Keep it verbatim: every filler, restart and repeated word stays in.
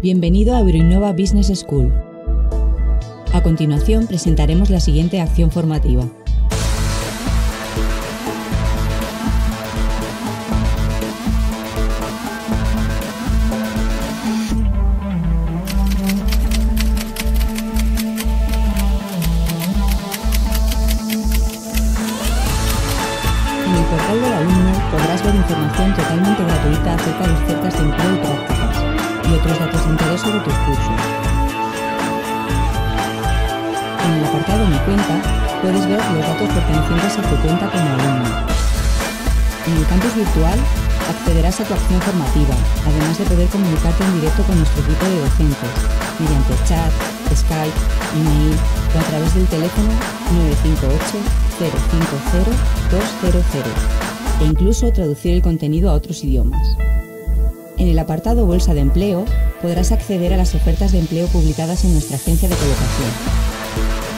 Bienvenido a Euroinnova Business School. A continuación presentaremos la siguiente acción formativa. En el portal del alumno podrás ver información totalmente gratuita acerca de ofertas de empleo y prácticas y otros datos de interés sobre tus cursos. En el apartado Mi cuenta puedes ver los datos pertenecientes a tu cuenta como alumno. En el campus virtual accederás a tu acción formativa, además de poder comunicarte en directo con nuestro equipo de docentes, mediante chat, Skype, email o a través del teléfono nueve cinco ocho, cero cinco cero, dos cero cero e incluso traducir el contenido a otros idiomas. En el apartado Bolsa de Empleo podrás acceder a las ofertas de empleo publicadas en nuestra agencia de colocación.